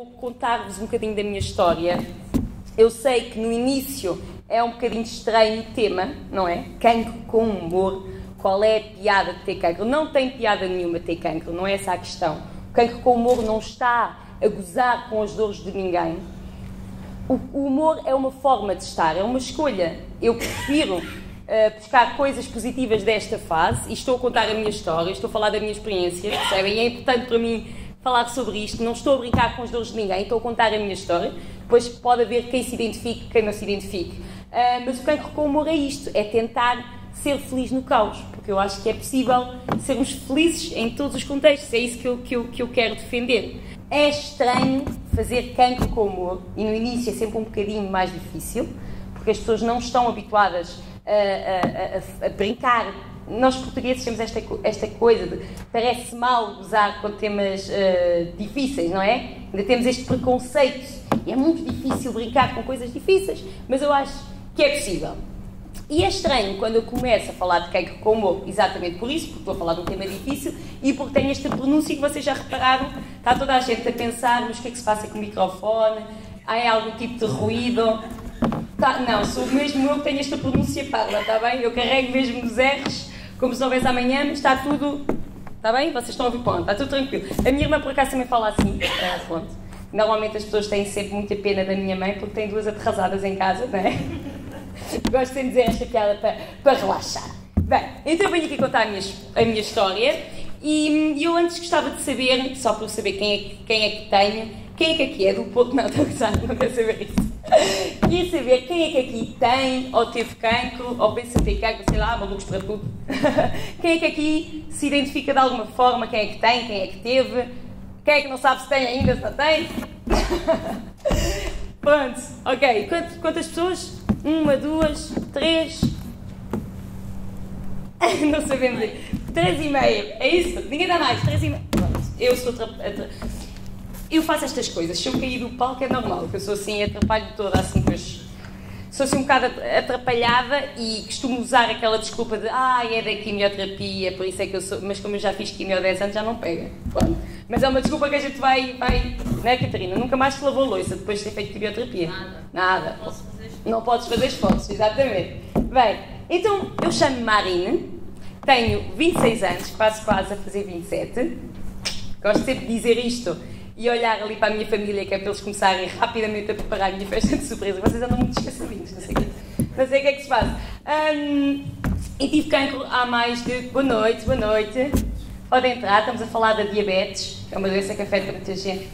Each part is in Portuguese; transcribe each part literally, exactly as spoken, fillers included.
vou contar-vos um bocadinho da minha história. Eu sei que no início é um bocadinho estranho o tema, não é? Cancro com humor. Qual é a piada de ter cancro? Não tem piada nenhuma ter cancro, não é essa a questão. O cancro com humor não está a gozar com as dores de ninguém. O, o humor é uma forma de estar, é uma escolha. Eu prefiro uh, buscar coisas positivas desta fase e estou a contar a minha história, estou a falar da minha experiência, percebem? E é importante para mim falar sobre isto, não estou a brincar com as dores de ninguém, estou a contar a minha história. Depois pode haver quem se identifique, quem não se identifique. Uh, mas o cancro com humor é isto, é tentar ser feliz no caos, porque eu acho que é possível sermos felizes em todos os contextos, é isso que eu, que eu, que eu quero defender. É estranho fazer cancro com humor, e no início é sempre um bocadinho mais difícil, porque as pessoas não estão habituadas a, a, a, a brincar. Nós portugueses temos esta, esta coisa de parece mal gozar com temas uh, difíceis, não é? Ainda temos este preconceito, e é muito difícil brincar com coisas difíceis, mas eu acho que é possível. E é estranho quando eu começo a falar de cancro com humor, exatamente por isso, porque estou a falar de um tema difícil e porque tenho esta pronúncia que vocês já repararam, está toda a gente a pensar, mas o que é que se passa com o microfone? Há algum tipo de ruído? Tá, não, sou mesmo eu que tenho esta pronúncia parda, está bem? Eu carrego mesmo os R's, como se não houvesse amanhã, mas está tudo, está bem? Vocês estão a ouvir, ponto, está tudo tranquilo. A minha irmã por acaso também fala assim, é, ponto. Normalmente as pessoas têm sempre muita pena da minha mãe porque tem duas aterrasadas em casa, não é? Gosto de dizer esta piada para, para relaxar. Bem, então eu venho aqui contar a minha, a minha história e eu antes gostava de saber, só para eu saber quem é, quem é que tenho, quem é que aqui é do Porto, não, estou a gostar, não quero saber isso. Queria saber quem é que aqui tem, ou teve cancro, ou pensa ter cancro, sei lá, malucos para tudo. Quem é que aqui se identifica de alguma forma, quem é que tem, quem é que teve, quem é que não sabe se tem ainda, se não tem? Pronto, ok, quantas, quantas pessoas? Uma, duas, três. Não sabemos dizer. Três e meia. É isso? Ninguém dá mais. Três e meia. Pronto. Eu sou. Atra... Eu faço estas coisas. Se eu cair do palco é normal. Porque eu sou assim, atrapalho toda assim. Pois... Sou assim um bocado atrapalhada e costumo usar aquela desculpa de ah, é da quimioterapia, por isso é que eu sou. Mas como eu já fiz quimio há dez anos, já não pega. Pronto. Mas é uma desculpa que a gente vai. vai... Não é, Catarina? Nunca mais te lavou louça depois de ter feito quimioterapia. Nada. Nada. Não posso fazer. Não podes fazer esforços, exatamente. Bem, então eu chamo-me Marine, tenho vinte e seis anos, quase quase a fazer vinte e sete. Gosto sempre de dizer isto e olhar ali para a minha família, que é para eles começarem rapidamente a preparar a minha festa de surpresa. Vocês andam muito descansadinhos, não sei o que, não sei o que é que se faz. Um, e tive cancro há mais de... Boa noite, boa noite. Podem entrar, estamos a falar da diabetes, que é uma doença que afeta muita gente.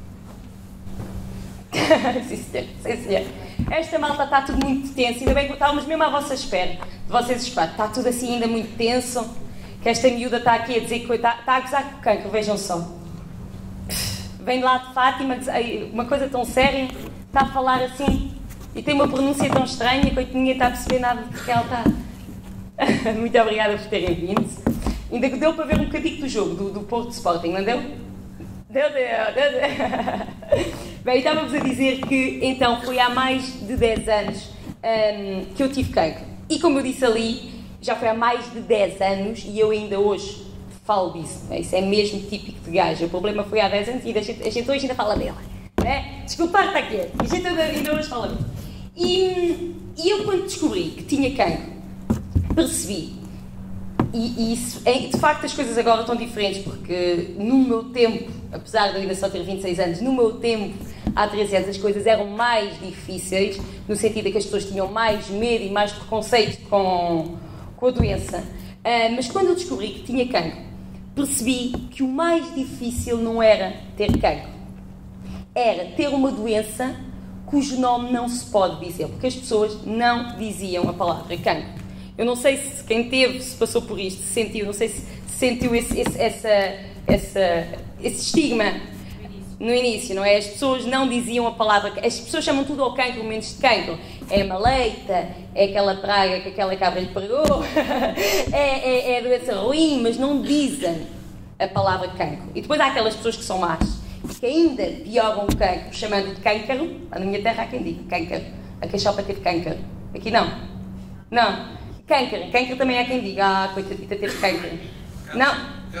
Sim, senhor. Sim, senhor. Esta malta está tudo muito tenso, ainda bem que estávamos mesmo à vossa espera, de vocês os quatro. Está tudo assim ainda muito tenso, que esta miúda está aqui a dizer que está, está a gozar com o cancro, vejam só. Vem lá de Fátima, uma coisa tão séria, está a falar assim, e tem uma pronúncia tão estranha que ninguém está a perceber nada do que ela está. Muito obrigada por terem vindo. Ainda deu para ver um bocadinho do jogo, do, do Porto Sporting, não deu? Deu, deu, deu, deu. Bem, estávamos a dizer que, então, foi há mais de dez anos um, que eu tive cancro. E como eu disse ali, já foi há mais de dez anos e eu ainda hoje falo disso. Né? Isso é mesmo típico de gajo. O problema foi há dez anos e a gente, a gente hoje ainda fala dela. Né? Desculpa, está aqui. A gente ainda hoje fala disso. E, e eu, quando descobri que tinha cancro, percebi. E, e isso, é, de facto as coisas agora estão diferentes, porque no meu tempo, apesar de eu ainda só ter vinte e seis anos, no meu tempo, há treze anos, as coisas eram mais difíceis, no sentido de que as pessoas tinham mais medo e mais preconceito com, com a doença. Uh, mas quando eu descobri que tinha cancro, percebi que o mais difícil não era ter cancro, era ter uma doença cujo nome não se pode dizer, porque as pessoas não diziam a palavra cancro. Eu não sei se quem teve, se passou por isto, se sentiu, não sei se sentiu esse, esse, essa, essa, esse estigma no início, não é? As pessoas não diziam a palavra, as pessoas chamam tudo ao cancro, menos de cancro. É a maleita, é aquela praga que aquela cabra lhe pregou, é, é, é a doença ruim, mas não dizem a palavra cancro. E depois há aquelas pessoas que são más, que ainda pioram o cancro, chamando de câncaro. Na minha terra há quem diga câncaro, a queixopa teve câncaro. Aqui não. Não. Câncer. Câncer também há quem diga, ah, coitadita, teve câncer. Não. Câncer.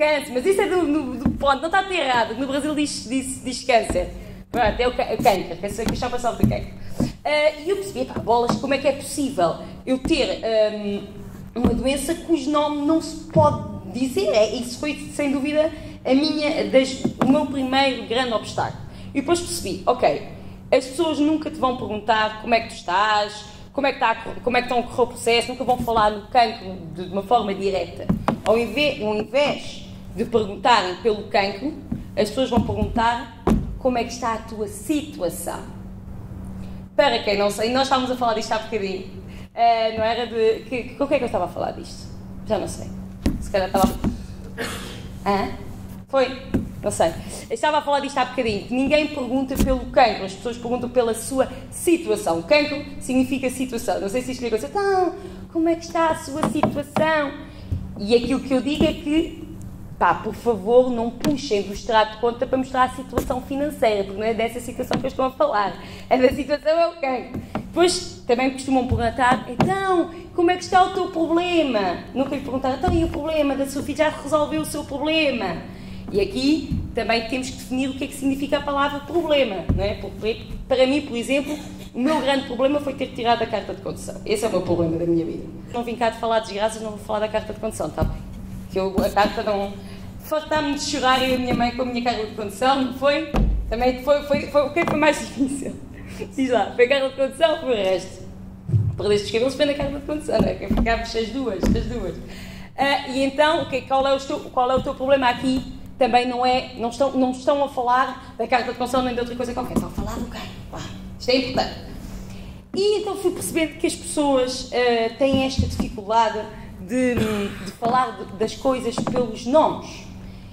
câncer, mas isso é do, do, do ponto, não está a ter errado, no Brasil diz, diz, diz câncer. Pronto, é o cancro, que é só passar do cancro. E eu percebi, pá, bolas, como é que é possível eu ter um, uma doença cujo nome não se pode dizer? É, isso foi, sem dúvida, a minha, das, o meu primeiro grande obstáculo. E depois percebi, ok, as pessoas nunca te vão perguntar como é que tu estás, como é que, está, como é que estão a correr o processo, nunca vão falar no cancro de, de uma forma direta. Ao invés, ao invés de perguntarem pelo cancro, as pessoas vão perguntar como é que está a tua situação. Para quem não sei, nós estávamos a falar disto há bocadinho, uh, não era de... Que, com quem é que eu estava a falar disto? Já não sei. Se calhar estava... Hã? Foi? Não sei. Eu estava a falar disto há bocadinho, que ninguém pergunta pelo cancro, as pessoas perguntam pela sua situação. Cancro significa situação. Não sei se isto explica. Então, como é que está a sua situação? E aquilo que eu digo é que, pá, por favor, não puxem do extrato de conta para mostrar a situação financeira, porque não é dessa situação que eu estou a falar. A da situação é o cancro. Depois, também costumam perguntar, então, como é que está o teu problema? Nunca lhe perguntaram, então, e o problema da Sofia? Já resolveu o seu problema? E aqui também temos que definir o que é que significa a palavra problema, não é? Porque, para mim, por exemplo, o meu grande problema foi ter tirado a carta de condução. Esse é o meu problema da minha vida. Não vim cá de falar de desgraças, não vou falar da carta de condução, está bem? Que eu, a carta não... Fartámos de chorar eu e a minha mãe com a minha carta de condução, não foi? Também foi, foi, foi, o que é que foi mais difícil? Diz lá, foi a carta de condução, foi o resto. Perdeste os cabelos, foi na carta de condução, não é? Que ficámos as duas, as duas. Uh, e então, okay, qual, é o teu, qual é o teu problema aqui? Também não é, não estão, não estão a falar da carta de condução nem de outra coisa qualquer, estão a falar do quê? Isto é importante. E então fui percebendo que as pessoas uh, têm esta dificuldade de, de falar de, das coisas pelos nomes.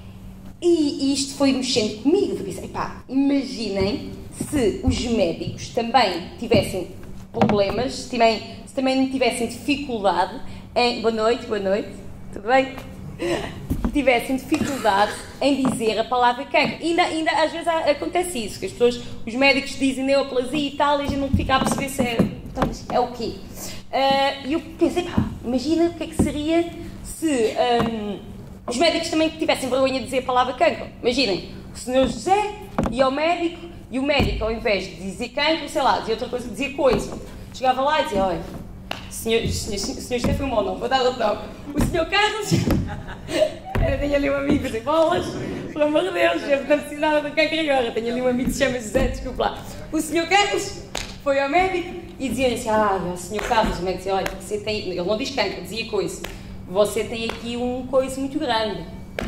E, e isto foi mexendo comigo. Eu pensei, pá, imaginem se os médicos também tivessem problemas, se também, se também tivessem dificuldade em... Boa noite, boa noite, tudo bem? Tivessem dificuldade em dizer a palavra cancro. Ainda, ainda às vezes acontece isso, que as pessoas, os médicos dizem neoplasia e tal, e a gente não fica a perceber se é, então, é o quê. E uh, eu pensei, pá, imagina o que é que seria se um, os médicos também tivessem vergonha de dizer a palavra cancro. Imaginem, o senhor José ia ao médico, e o médico, ao invés de dizer cancro, sei lá, dizia outra coisa, dizia coisa. Chegava lá e dizia, olha, senhor, senhor, senhor José foi um mau nome, vou dar outro nome. O senhor Carlos... Eu tenho ali um amigo que tem bolas, pelo amor de Deus, eu não preciso nada do cancro agora. Tenho ali um amigo que se chama José, desculpa lá. O senhor Carlos foi ao médico e dizia assim, ah, o senhor Carlos, o médico dizia, olha, você tem, ele não diz cancro, dizia coisa, você tem aqui um coiso muito grande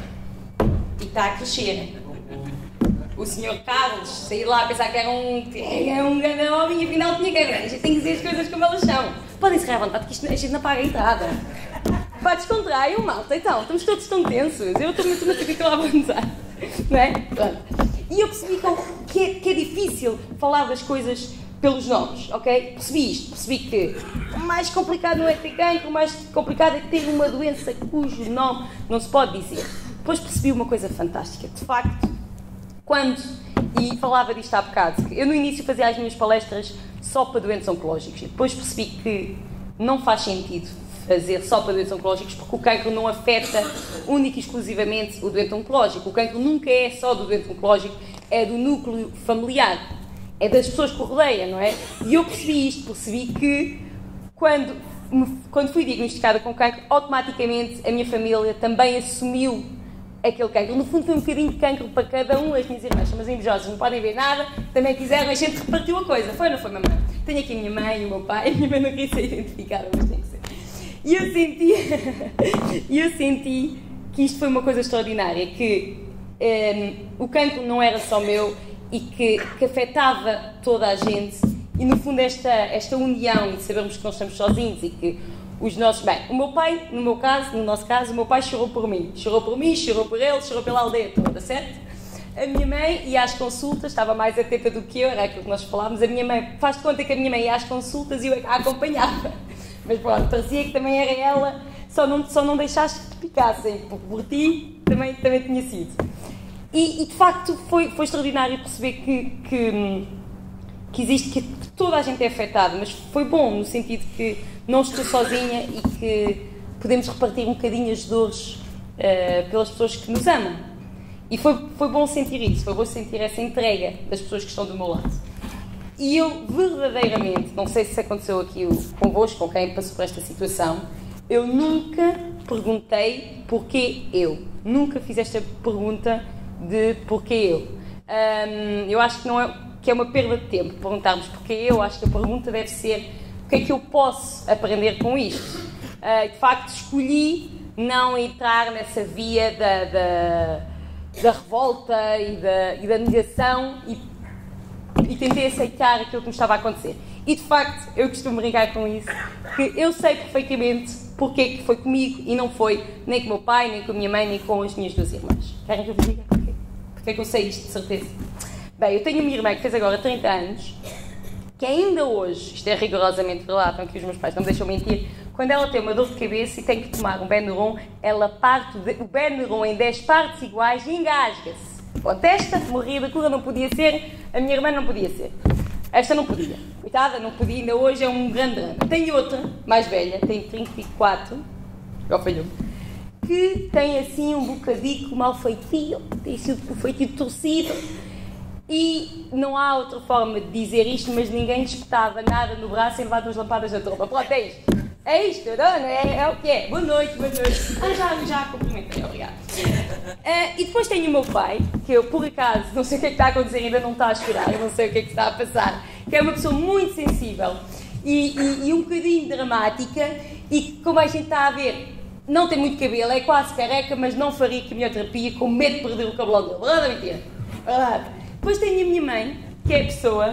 e está a crescer. O senhor Carlos, saí lá a pensar que era um, era um grande homem e afinal tinha cancro. A gente tem que dizer as coisas como elas são. Podem se à vontade, que isto, a gente não paga a entrada. Vai descontrair o malta, então, estamos todos tão tensos, eu estou muito fico lá a avançar, não é? Pronto. E eu percebi que é, que é difícil falar das coisas pelos nomes, ok? Percebi isto, percebi que o mais complicado não é ter cancro, o mais complicado é ter uma doença cujo nome não se pode dizer. Depois percebi uma coisa fantástica, de facto, quando, e falava disto há bocado, eu no início fazia as minhas palestras só para doentes oncológicos, e depois percebi que não faz sentido fazer só para doentes oncológicos, porque o cancro não afeta única e exclusivamente o doente oncológico. O cancro nunca é só do doente oncológico, é do núcleo familiar, é das pessoas que o rodeiam, não é? E eu percebi isto, percebi que quando, quando fui diagnosticada com cancro, automaticamente a minha família também assumiu aquele cancro. No fundo foi um bocadinho de cancro para cada um. As minhas irmãs são umas invejosas, não podem ver nada, também quiseram, a gente repartiu a coisa. Foi ou não foi, mamãe? Tenho aqui a minha mãe e o meu pai, a minha mãe não queria ser identificada, mas tem que ser. E eu senti, eu senti que isto foi uma coisa extraordinária, que um, o cancro não era só meu e que, que afetava toda a gente, e no fundo esta, esta união de sabermos que não estamos sozinhos e que os nossos... Bem, o meu pai, no meu caso, no nosso caso, o meu pai chorou por mim, chorou por mim, chorou por ele, chorou pela aldeia toda, certo? A minha mãe ia às consultas, estava mais atenta do que eu, era aquilo que nós falávamos, a minha mãe, faz de conta que a minha mãe ia às consultas e eu a acompanhava. Mas pronto, parecia que também era ela, só não, só não deixaste que te picassem, porque por ti também, também tinha sido. E, e de facto foi, foi extraordinário perceber que, que, que existe, que, que toda a gente é afetada, mas foi bom no sentido que não estou sozinha e que podemos repartir um bocadinho as dores uh, pelas pessoas que nos amam. E foi, foi bom sentir isso, foi bom sentir essa entrega das pessoas que estão do meu lado. E eu verdadeiramente, não sei se aconteceu aqui convosco, com quem passou por esta situação, eu nunca perguntei porquê eu. Nunca fiz esta pergunta de porquê eu. Um, eu acho que, não é, que é uma perda de tempo perguntarmos porquê eu. Acho que a pergunta deve ser o que é que eu posso aprender com isto. Uh, de facto, escolhi não entrar nessa via da, da, da revolta e da, e da negação e, e tentei aceitar aquilo que me estava a acontecer. E de facto, eu costumo brincar com isso, que eu sei perfeitamente porque que foi comigo e não foi nem com o meu pai, nem com a minha mãe, nem com as minhas duas irmãs. Querem que eu vos diga porquê? Porque é que eu sei isto de certeza? Bem, eu tenho uma irmã que fez agora trinta anos, que ainda hoje, isto é rigorosamente verdade, que os meus pais não me deixam mentir, quando ela tem uma dor de cabeça e tem que tomar um Benuron, ela parte o Benuron em dez partes iguais e engasga-se. Pronto, esta morria da cura, não podia ser, a minha irmã não podia ser. Esta não podia. Coitada, não podia, ainda hoje é um grande drama. Tenho outra, mais velha, tem trinta e quatro, já falhou, que tem assim um bocadico mal feitio, tem sido feitio torcido. E não há outra forma de dizer isto, mas ninguém espetava nada no braço sem levar duas lampadas da tromba. Pronto, é isto. É isto, dona, é, é o que é. Boa noite, boa noite. Ah, já, já cumprimentei, obrigada. Uh, e depois tenho o meu pai, que eu, por acaso, não sei o que é que está a acontecer, ainda não está a chorar, não sei o que é que está a passar, que é uma pessoa muito sensível e, e, e um bocadinho dramática e que, como a gente está a ver, não tem muito cabelo, é quase careca, mas não faria quimioterapia com medo de perder o cabelo dele. Verdade ou mentira? Verdade. Depois tenho a minha mãe, que é a pessoa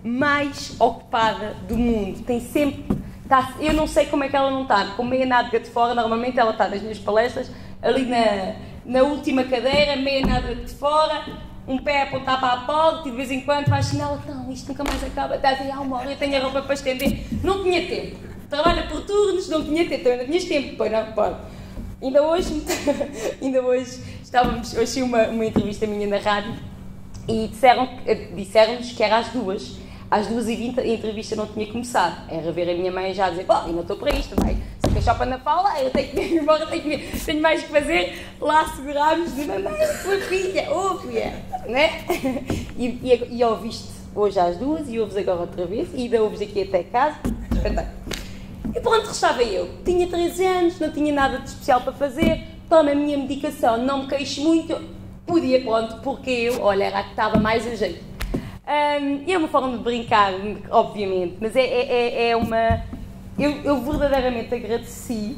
mais ocupada do mundo. Tem sempre... Tá, eu não sei como é que ela não está. Com meia nádega de fora, normalmente ela está nas minhas palestras, ali na, na última cadeira, meia nádega de fora, um pé a apontar para a porta e de vez em quando vai assim, ela, então, isto nunca mais acaba. Está assim, ah, uma hora eu tenho a roupa para estender. Não tinha tempo. Trabalha por turnos, não tinha tempo. Ainda tinhas tempo, pois não, pode. Ainda hoje, ainda hoje, estávamos, hoje tinha uma, uma entrevista minha na rádio, e disseram, disseram-nos que era às duas. Às duas e vinte a entrevista não tinha começado. Era ver a minha mãe já a dizer, bom, ainda estou para isto, vai. Se a chopa na fala, eu tenho que ir embora, tenho, que ir, tenho mais que fazer. Lá segurámos de mamãe, tua filha, ô filha, né? E, e, e ouviste hoje às duas e ouves agora outra vez, e ainda ouves aqui até casa. Espetáculo. E pronto, restava eu. Tinha treze anos, não tinha nada de especial para fazer, tomo a minha medicação, não me queixo muito. Podia, pronto, porque eu, olha, era a que estava mais a jeito. Um, e é uma forma de brincar, obviamente, mas é, é, é uma... Eu, eu verdadeiramente agradeci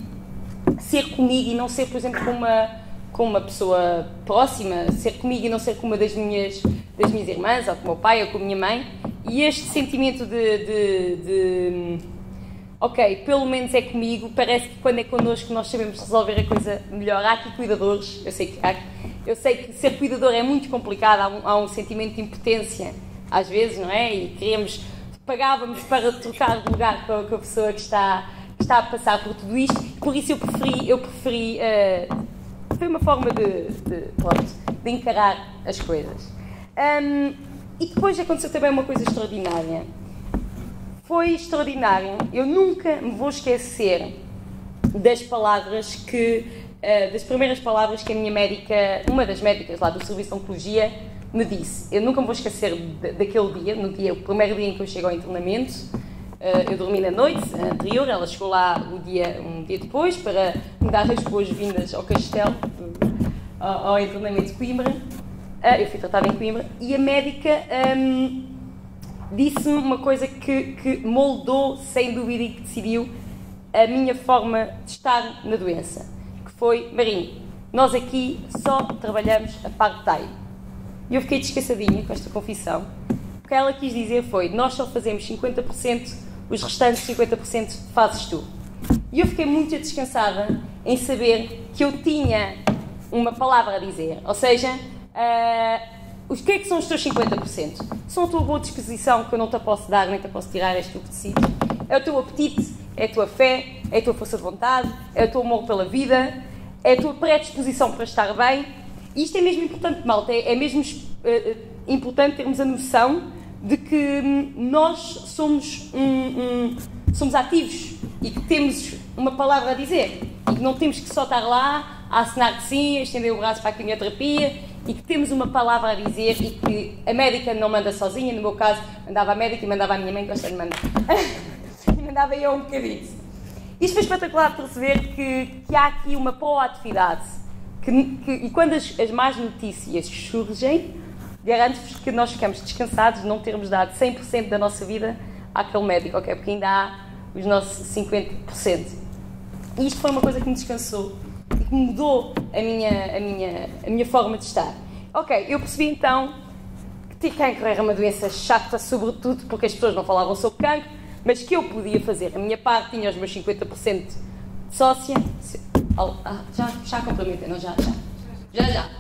ser comigo e não ser, por exemplo, com uma, com uma pessoa próxima, ser comigo e não ser com uma das minhas, das minhas irmãs, ou com o meu pai, ou com a minha mãe. E este sentimento de... de, de ok, pelo menos é comigo, parece que quando é connosco nós sabemos resolver a coisa melhor. Há aqui cuidadores, eu sei que há, eu sei que ser cuidador é muito complicado, há um, há um sentimento de impotência, às vezes, não é? E queríamos, pagávamos para trocar de lugar com a, com a pessoa que está, que está a passar por tudo isto, por isso eu preferi, eu preferi, uh, foi uma forma de, de, pronto, de encarar as coisas. Um, e depois aconteceu também uma coisa extraordinária. Foi extraordinário. Eu nunca me vou esquecer das palavras que, uh, das primeiras palavras que a minha médica, uma das médicas lá do Serviço de Oncologia, me disse. Eu nunca me vou esquecer de, daquele dia, no dia, o primeiro dia em que eu chego ao internamento. Uh, eu dormi na noite anterior, ela chegou lá o dia, um dia depois para me dar as boas-vindas ao castelo, ao, ao internamento de Coimbra. Uh, eu fui tratada em Coimbra e a médica... Um, disse-me uma coisa que, que moldou, sem dúvida, e que decidiu a minha forma de estar na doença, que foi, Marinho, nós aqui só trabalhamos a part-time. E eu fiquei descansadinha com esta confissão. O que ela quis dizer foi, nós só fazemos cinquenta por cento, os restantes cinquenta por cento fazes tu. E eu fiquei muito descansada em saber que eu tinha uma palavra a dizer, ou seja... Uh, o que é que são os teus cinquenta por cento? São a tua boa disposição, que eu não te posso dar, nem te posso tirar, és tu que decides. É o teu apetite, é a tua fé, é a tua força de vontade, é o teu amor pela vida, é a tua predisposição para estar bem. E isto é mesmo importante, malta, é, é mesmo uh, importante termos a noção de que nós somos, um, um, somos ativos e que temos uma palavra a dizer. E que não temos que só estar lá a assinar que sim, a estender o braço para a quimioterapia e que temos uma palavra a dizer e que a médica não manda sozinha. No meu caso, mandava a médica e mandava a minha mãe, que gosta de mandar. E mandava eu um bocadinho. Isto foi espetacular perceber que, que há aqui uma proatividade. Que, que, e quando as, as más notícias surgem, garanto-vos que nós ficamos descansados de não termos dado cem por cento da nossa vida àquele médico, ok? Porque ainda há os nossos cinquenta por cento. E isto foi uma coisa que me descansou e que mudou a minha, a minha, a minha forma de estar. Ok, eu percebi então que cancro era uma doença chata, sobretudo porque as pessoas não falavam sobre cancro, mas que eu podia fazer a minha parte, tinha os meus cinquenta por cento de sócia. Ah, já, já complementei, não? Já, já. Já, já.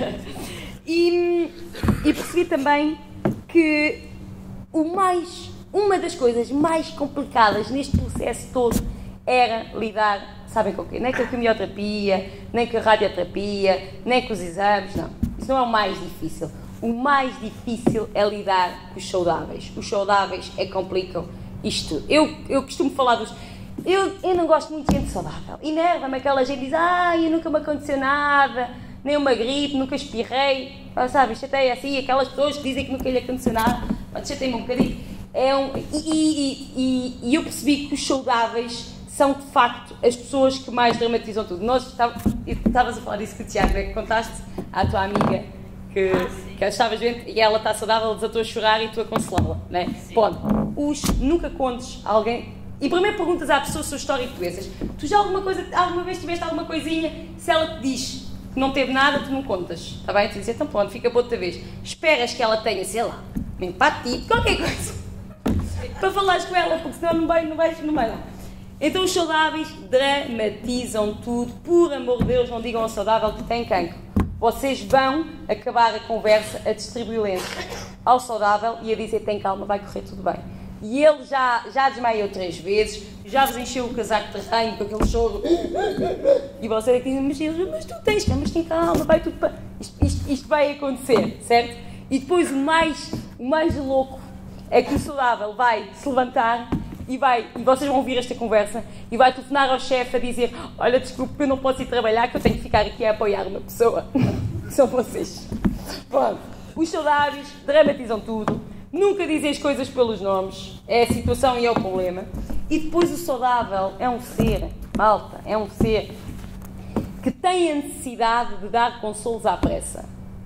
E, e percebi também que o mais, uma das coisas mais complicadas neste processo todo era lidar, sabem com o quê? Nem com a quimioterapia, nem com a radioterapia, nem com os exames, não. Isso não é o mais difícil. O mais difícil é lidar com os saudáveis. Os saudáveis é que complicam isto tudo. Eu, eu costumo falar dos... Eu, eu não gosto muito de gente saudável. Enerva-me aquela gente que diz, ah, eu nunca me aconteceu nada, nem uma gripe, nunca espirrei. Ah, sabe, chateia assim, aquelas pessoas que dizem que nunca lhe aconteceu nada, chateia-me um bocadinho. É um, e, e, e, e eu percebi que os saudáveis são, de facto, as pessoas que mais dramatizam tudo. Nós estavas a falar disso com o Tiago, é que contaste à tua amiga que, que estavas doente e ela está saudável, desatou a chorar e tu a consolá-la, não é? Bom, os nunca contes a alguém... E primeiro perguntas à pessoa a sua história de doenças. Tu já alguma, coisa, alguma vez tiveste alguma coisinha? Se ela te diz que não teve nada, tu não contas. Está bem? Tu dizes, então pronto, fica para outra vez. Esperas que ela tenha, sei lá, uma empatite, qualquer coisa. Para falares com ela, porque senão não vai, não vai, não vai lá. Então os saudáveis dramatizam tudo. Por amor de Deus, não digam ao saudável que tem cancro. Vocês vão acabar a conversa a distribuir lenço ao saudável e a dizer, tem calma, vai correr tudo bem. E ele já, já desmaiou três vezes, já vos encheu o casaco de terreno com aquele choro. E você é que diz, mas, mas tu tens, mas tem calma, vai tudo para... Isto, isto, isto vai acontecer, certo? E depois o mais, o mais louco é que o saudável vai se levantar e vai, e vocês vão ouvir esta conversa, e vai telefonar ao chefe a dizer, olha, desculpe, eu não posso ir trabalhar, que eu tenho que ficar aqui a apoiar uma pessoa. São vocês. Bom, os saudáveis dramatizam tudo. Nunca dizem as coisas pelos nomes, é a situação e é o problema. E depois o saudável é um ser, malta, é um ser que tem a necessidade de dar consolos à pressa.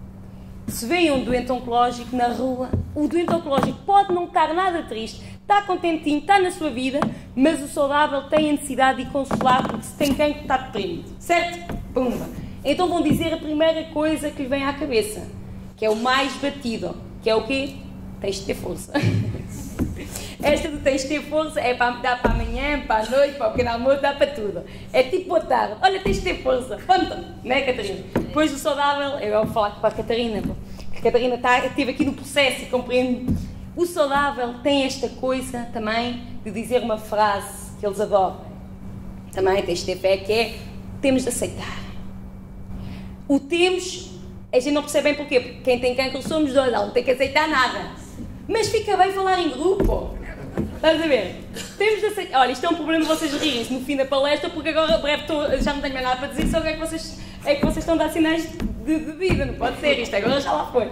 Se vê um doente oncológico na rua, o doente oncológico pode não estar nada triste, está contentinho, está na sua vida, mas o saudável tem a necessidade de consolar porque se tem cancro está deprimido, certo? Pumba! Então vão dizer a primeira coisa que lhe vem à cabeça, que é o mais batido, que é o quê? Tens de ter força. Esta do tens de ter força é para dar para amanhã, para a noite, para o pequeno almoço, dá para tudo. É tipo boa tarde. Olha, tens de ter força. Pronto. Não é, Catarina? Depois o saudável, eu vou falar para a Catarina, porque a Catarina está, esteve aqui no processo e compreende. O saudável tem esta coisa também de dizer uma frase que eles adoram. Também tens de ter fé, que é temos de aceitar. O temos, a gente não percebe bem porquê, porque quem tem cancro somos dois, não tem que aceitar nada. Mas fica bem falar em grupo. Estás a ver? Temos de aceitar. Olha, isto é um problema de vocês rirem-se no fim da palestra, porque agora breve estou, já não tenho mais nada para dizer, só que é que vocês, é que vocês estão a dar sinais de, de vida. Não pode ser isto, agora já lá foi.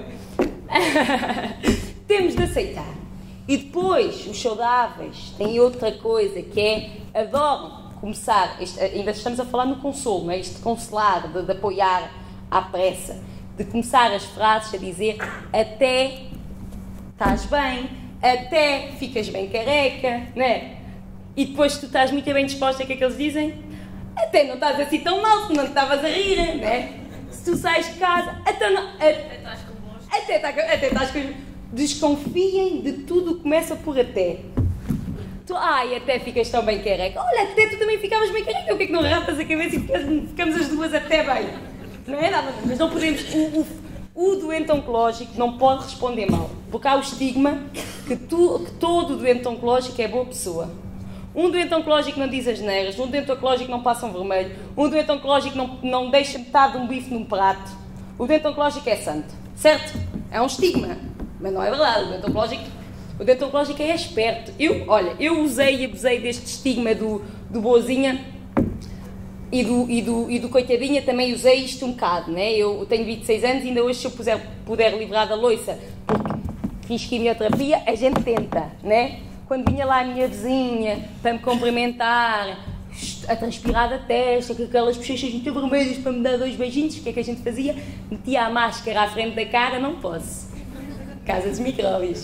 Temos de aceitar. E depois, os saudáveis têm outra coisa, que é, adoram começar, este, ainda estamos a falar no consolo, não é? Isto de consolar, de, de apoiar à pressa, de começar as frases a dizer até estás bem, até ficas bem careca, não é? E depois tu estás muito bem disposta, o que é que eles dizem? Até não estás assim tão mal, se não te estavas a rir, não é? Se tu sais de casa, até não... Até estás com até, até estás com... Desconfiem de tudo que começa por até. Tu, ai, até ficas tão bem careca. Olha, até tu também ficavas bem careca. O que é que não rapas a cabeça e ficamos as duas até bem? Não é nada, mas não podemos... O, o, o doente oncológico não pode responder mal, porque há o estigma que, tu, que todo doente oncológico é boa pessoa. Um doente oncológico não diz asneiras, um doente oncológico não passa um vermelho, um doente oncológico não, não deixa metade de um bife num prato. O doente oncológico é santo, certo? É um estigma, mas não é verdade. O doente oncológico, o doente oncológico é esperto. Eu, olha, eu usei e abusei deste estigma do, do boazinha e, do, e, do, e do coitadinha também usei isto um bocado, né? Eu tenho vinte e seis anos e ainda hoje, se eu puder, puder livrar da loiça, porque fiz quimioterapia, a gente tenta, né? Quando vinha lá a minha vizinha para me cumprimentar, a transpirar da testa, com aquelas bochechas muito vermelhas para me dar dois beijinhos, o que é que a gente fazia? Metia a máscara à frente da cara, não posso. Casa dos micróbios.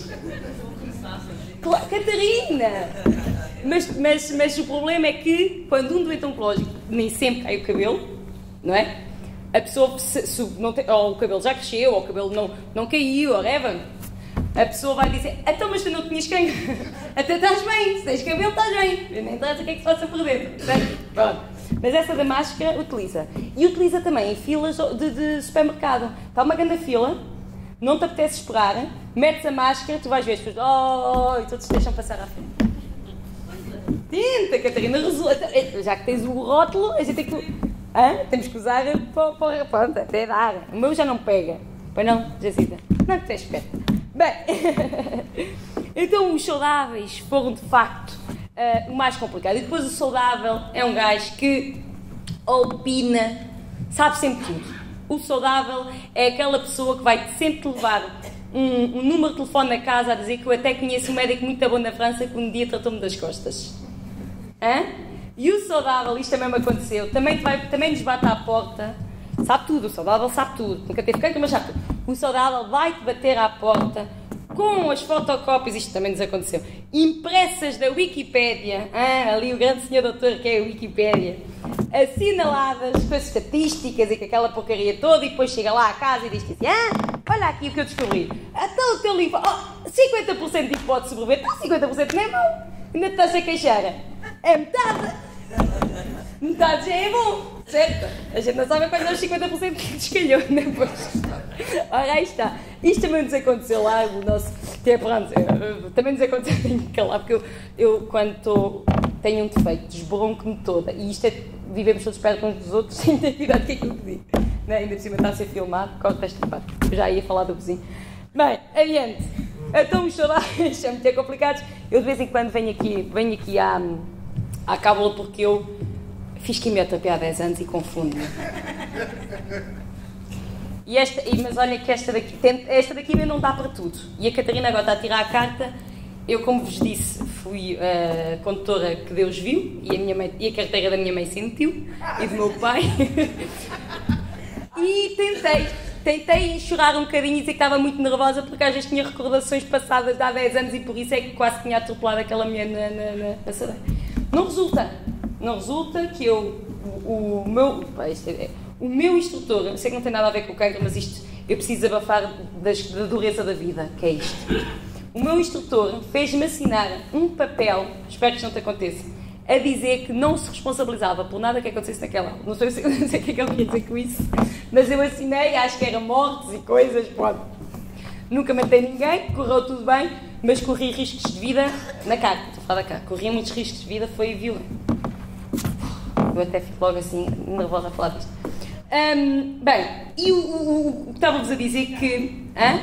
Claro, Catarina! Mas, mas, mas o problema é que, quando um doente oncológico nem sempre cai o cabelo, não é? A pessoa, se, se não tem, ou o cabelo já cresceu, ou o cabelo não, não caiu, ou whatever, a pessoa vai dizer, então, mas tu não tinhas cancro, até estás bem, se tens cabelo estás bem, nem interessa o que é que se passa por dentro, pronto. Mas essa da máscara utiliza. E utiliza também em filas de, de supermercado. Está uma grande fila, não te apetece esperar, metes a máscara, tu vais ver as pessoas, oh, e todos te deixam passar à frente. Tenta, Catarina, resulta. Já que tens o rótulo, a gente tem que... Hã? Temos que usar para, para, para até dar. O meu já não pega. Pois não, Jacita? Não, que tu és esperta. Bem, então os saudáveis foram de facto uh, o mais complicado. E depois o saudável é um gajo que opina, sabe sempre tudo. O saudável é aquela pessoa que vai sempre levar um, um número de telefone na casa a dizer que eu até conheço um médico muito bom na França que um dia tratou-me das costas. Hã? E o saudável, isto também me aconteceu, também, vai, também nos bate à porta, sabe tudo, o saudável sabe tudo, nunca teve cancro, mas sabe tudo. O saudável vai-te bater à porta com as fotocópias, isto também nos aconteceu, impressas da Wikipédia, ah, ali o grande senhor doutor que é a Wikipédia, assinaladas com as estatísticas e com aquela porcaria toda, e depois chega lá à casa e diz assim, ah, olha aqui o que eu descobri, até o teu livro, oh, cinquenta por cento de hipótese de sobreviver, então cinquenta por cento nem é bom, ainda te estás a queixar, é metade. Metade já é bom, certo? A gente não sabe quais são os cinquenta por cento que descalhou depois. Ora, aí está. Isto também nos aconteceu lá, o nosso... Que é, pronto, também nos aconteceu, tenho que calar, porque eu, eu quando estou... Tenho um defeito, desbronco-me toda. E isto é... Vivemos todos perto uns dos outros, sem ter cuidado com aquilo que digo. Não, ainda por cima está a ser filmado, corta esta parte. Eu já ia falar do vizinho. Bem, adiante. Então os saudáveis são muito complicados. Eu de vez em quando venho aqui, venho aqui à... à cábula porque eu fiz quimioterapia há dez anos e confundo-me. E esta, mas olha que esta daqui, esta daqui ainda não dá para tudo. E a Catarina agora está a tirar a carta. Eu, como vos disse, fui a condutora que Deus viu e a, minha mãe, e a carteira da minha mãe sentiu e do meu pai. E tentei, tentei chorar um bocadinho e dizer que estava muito nervosa porque às vezes tinha recordações passadas de há dez anos e por isso é que quase tinha atropelado aquela mulher na, na, na passadeira. Não resulta, não resulta que eu, o, o meu, pá, isto é, o meu instrutor, eu sei que não tem nada a ver com o cancro, mas isto, eu preciso abafar das, da dureza da vida, que é isto. O meu instrutor fez-me assinar um papel, espero que isto não te aconteça, a dizer que não se responsabilizava por nada que acontecesse naquela aula. Não sei, não sei o que é que ele queria dizer com isso, mas eu assinei, acho que era mortes e coisas, pronto. Nunca matei ninguém, correu tudo bem, mas corri riscos de vida na cara, estou a falar da cara, corri muitos riscos de vida, foi violento. Eu até fico logo assim, nervosa a falar disto. Um, bem, e o, o, o que estava-vos a dizer que... Hã?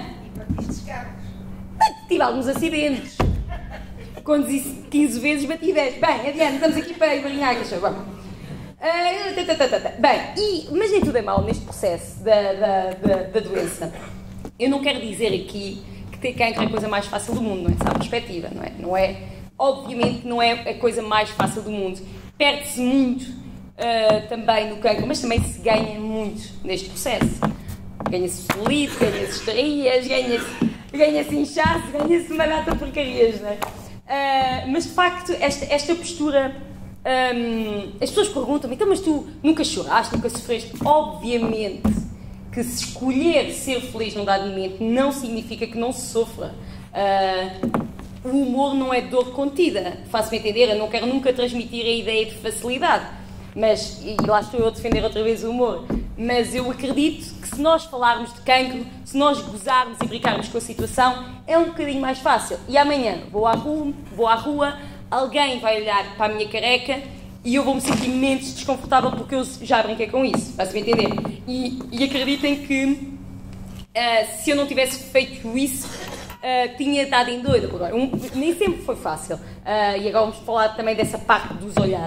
Tive alguns acidentes. Conduzi quinze vezes, bati dez. Bem, adiante, estamos aqui para emarinhar, que bom. Uh, bem, e, mas nem tudo é mau neste processo da, da, da, da doença. Eu não quero dizer aqui que ter cancro é a coisa mais fácil do mundo, não é? Essa é a perspectiva, não é? Não é? Obviamente não é a coisa mais fácil do mundo. Perde-se muito uh, também no cancro, mas também se ganha muito neste processo. Ganha-se solito, ganha-se estarias, ganha-se ganha-se inchaço, ganha-se uma data de porcarias, não é? Uh, mas de facto, esta, esta postura. Um, as pessoas perguntam-me, então, mas tu nunca choraste, nunca sofreste? Obviamente que se escolher ser feliz num dado momento não significa que não se sofra. Uh, o humor não é dor contida, faço-me entender, eu não quero nunca transmitir a ideia de facilidade, mas, e lá estou eu a defender outra vez o humor, mas eu acredito que se nós falarmos de cancro, se nós gozarmos e brincarmos com a situação, é um bocadinho mais fácil. E amanhã vou à rua, vou à rua alguém vai olhar para a minha careca e eu vou-me sentir menos desconfortável porque eu já brinquei com isso, faço-me entender. E, e acreditem que uh, se eu não tivesse feito isso, uh, tinha dado em doida. Um, nem sempre foi fácil. Uh, e agora vamos falar também dessa parte dos olhares.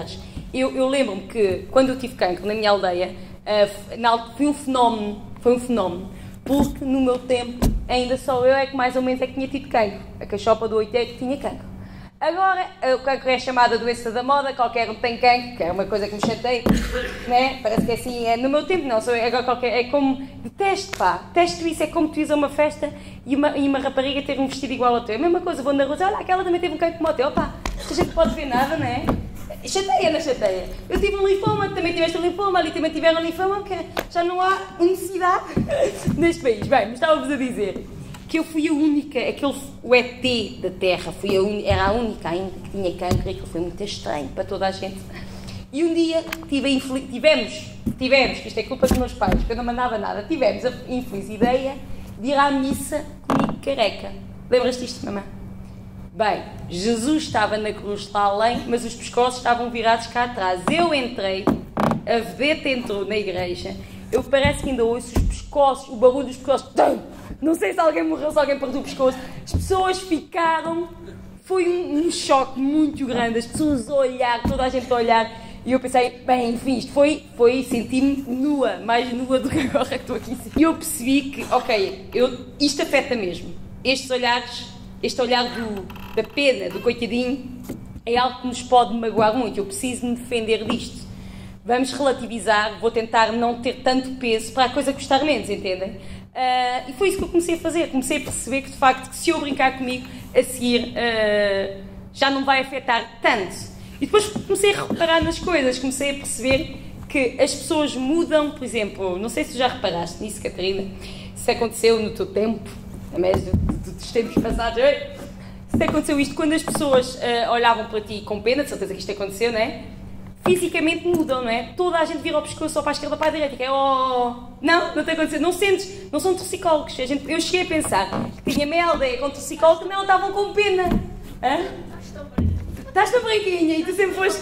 Eu, eu lembro-me que, quando eu tive cancro na minha aldeia, uh, na, foi um fenómeno, foi um fenómeno, porque no meu tempo ainda só eu é que mais ou menos é que tinha tido cancro. A cachopa do oito é que tinha cancro. Agora, o cancro é chamada doença da moda, qualquer um tem cancro, que é uma coisa que me chateia, né? Parece que é assim, é, no meu tempo não, sou, agora qualquer, é como, detesto pá, detesto isso, é como tu ires a uma festa e uma, e uma rapariga ter um vestido igual ao teu, é a mesma coisa, vou na rua, olha, aquela também teve um cancro como o teu, pá, a gente pode ver nada, não é? Chateia, não chateia? Eu tive um linfoma, também tiveste um linfoma, ali também tiveram um linfoma, que já não há necessidade neste país. Bem, mas estava-vos a dizer que eu fui a única, aquele, o E T da Terra, fui a un, era a única ainda que tinha cancro, e aquilo foi muito estranho para toda a gente. E um dia tive a tivemos, tivemos, que isto é culpa dos meus pais, que eu não mandava nada, tivemos a infeliz ideia de ir à missa comigo careca. Lembras-te disto, mamãe? Bem, Jesus estava na cruz lá além, mas os pescoços estavam virados cá atrás. Eu entrei, a vedeta entrou na igreja, eu parece que ainda ouço os pescoços, o barulho dos pescoços. Não sei se alguém morreu, se alguém perdeu o pescoço. As pessoas ficaram... Foi um, um choque muito grande, as pessoas a olhar, toda a gente a olhar. E eu pensei, bem, enfim, isto foi... foi senti-me nua, mais nua do que agora que estou aqui. E eu percebi que, ok, eu, isto afeta mesmo. Estes olhares, este olhar do, da pena, do coitadinho, é algo que nos pode magoar muito. Eu preciso me defender disto. Vamos relativizar, vou tentar não ter tanto peso para a coisa custar menos, entendem? Uh, e foi isso que eu comecei a fazer. Comecei a perceber que, de facto, que se eu brincar comigo, a seguir uh, já não vai afetar tanto. E depois comecei a reparar nas coisas, comecei a perceber que as pessoas mudam. Por exemplo, não sei se tu já reparaste nisso, Catarina, se aconteceu no teu tempo, mesmo dos tempos passados, se aconteceu isto, quando as pessoas uh, olhavam para ti com pena, de certeza que isto aconteceu, não é? Fisicamente mudam, não é? Toda a gente vira o pescoço ou para a esquerda ou para a direita, que é oh... Não, não tem acontecido, não sentes, não são toxicólogos. A gente, eu cheguei a pensar que tinha meia aldeia com toxicólogos, também não estavam com pena. Hã? Estás tão branquinha e tu sempre foste...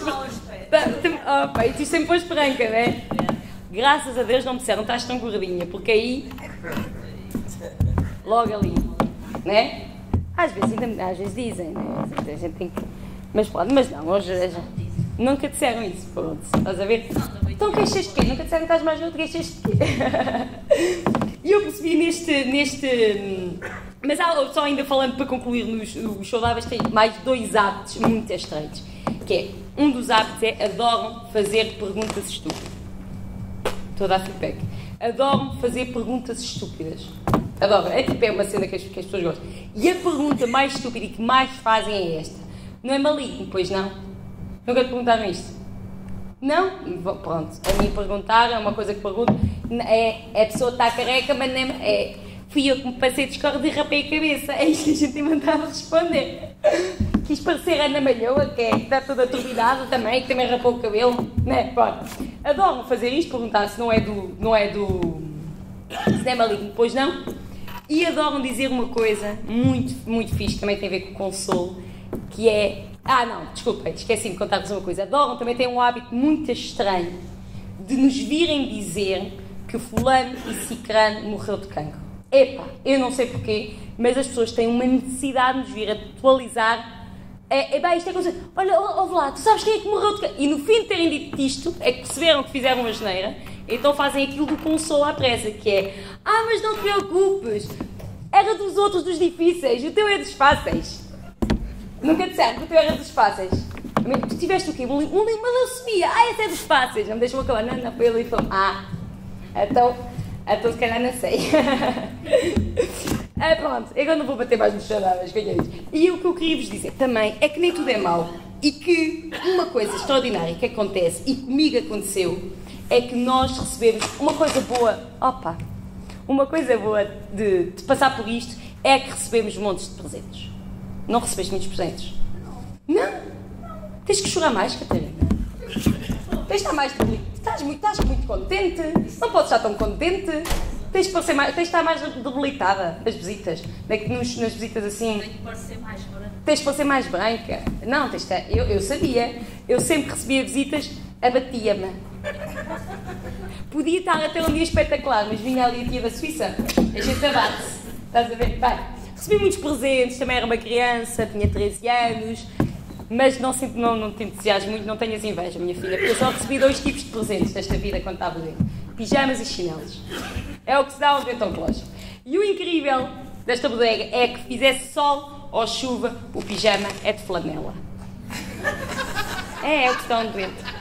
Oh, pai, tu sempre foste branca, não é? Graças a Deus não me disseram, estás tão gordinha, porque aí... Logo ali, não é? Às vezes, ainda, às vezes dizem, não é? A gente tem que... Mas pode, mas não, hoje... Nunca disseram isso, pronto, estás a ver? Então queixas-te de quê? Nunca disseram que estás mais gordo, queixas-te de quê? E eu percebi neste... neste mas há, só ainda falando para concluir nos, nos saudáveis, tem mais dois hábitos muito estranhos. Que é, um dos hábitos é adoram fazer perguntas estúpidas. Estou a dar feedback. Adoram fazer perguntas estúpidas. Adoram, é tipo é uma cena que as, que as pessoas gostam. E a pergunta mais estúpida e que mais fazem é esta. Não é maligno, pois não? Nunca te perguntaram isto? Não? Pronto, a mim perguntaram, é uma coisa que pergunto, é, é a pessoa está careca, mas nem, é, fui eu que me passei de escorre e rapei a cabeça. É isto que a gente mandava responder. Quis parecer Ana Malhoa, que é, está toda turbinada também, que também rapou o cabelo, né? Pronto. Adoram fazer isto, perguntar se não é do, não é do, se não é maligno, pois não? E adoram dizer uma coisa muito, muito fixe, que também tem a ver com o consolo, que é... Ah, não, desculpem, esqueci de contar-vos uma coisa. Adoram também tem um hábito muito estranho de nos virem dizer que fulano e cicrano morreu de cancro. Epá, eu não sei porquê, mas as pessoas têm uma necessidade de nos vir atualizar. É, é bem, isto é coisa... Olha, ouve lá, tu sabes quem é que morreu de cancro? E no fim de terem dito isto, é que perceberam que fizeram uma geneira, então fazem aquilo do consolo à pressa, que é... Ah, mas não te preocupes, era dos outros dos difíceis, o teu é dos fáceis. Nunca disseram que o teu era dos fáceis. Tu tiveste o quê? Um limão de leucemia. Ah, esse é dos fáceis. Não me deixam acabar. Não, não, foi ali e falou. Ah, então, então se calhar não sei. Ah, pronto, agora não vou bater mais nos saudáveis. E o que eu queria vos dizer também é que nem tudo é mau. E que uma coisa extraordinária que acontece, e comigo aconteceu, é que nós recebemos uma coisa boa. Opa! Uma coisa boa de, de passar por isto é que recebemos montes de presentes. Não recebeste muitos presentes? Não. Não? Tens que chorar mais, Catarina. Tens de estar mais... Estás muito, estás muito contente. Não podes estar tão contente. Tens de, parecer mais, tens de estar mais debilitada nas visitas. Nas, nas visitas assim... Tens de parecer mais branca. Tens de parecer mais branca. Não, tens de estar... Eu, eu sabia. Eu sempre recebia visitas, abatia-me. Podia estar até um dia espetacular, mas vinha ali a tia da Suíça. A gente abate-se. Estás a ver? Vai. Recebi muitos presentes, também era uma criança, tinha treze anos, Mas não, não, não te entusiasmo muito, não tenhas inveja, minha filha, porque eu só recebi dois tipos de presentes desta vida quando estava dentro. Pijamas e chinelos. É o que se dá ao dentro oncológico. E o incrível desta bodega é que fizesse sol ou chuva, o pijama é de flanela. É, é o que estão dentro.